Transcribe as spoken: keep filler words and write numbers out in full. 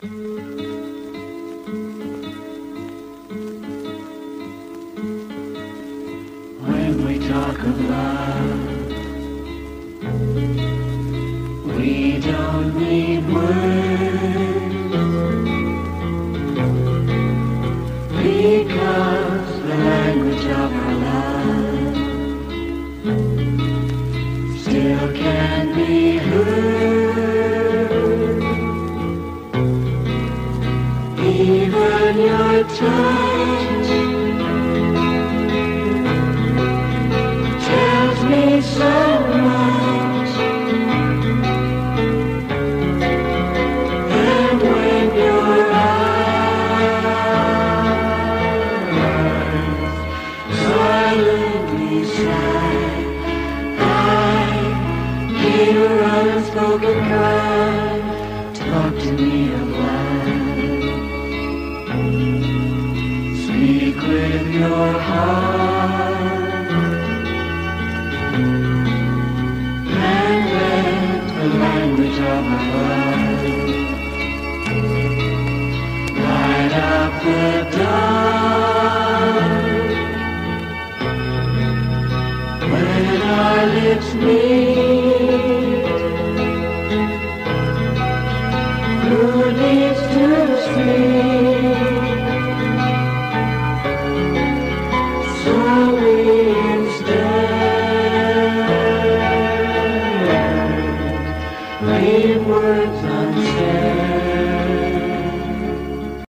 When we talk of love, we don't need words, because the language of our love still can be heard. Even your touch tells me so much. And when your eyes silently sigh, I hear your unspoken cry. Talk to me of love. Speak with your heart, and let the language of our love light up the dark. When our lips meet,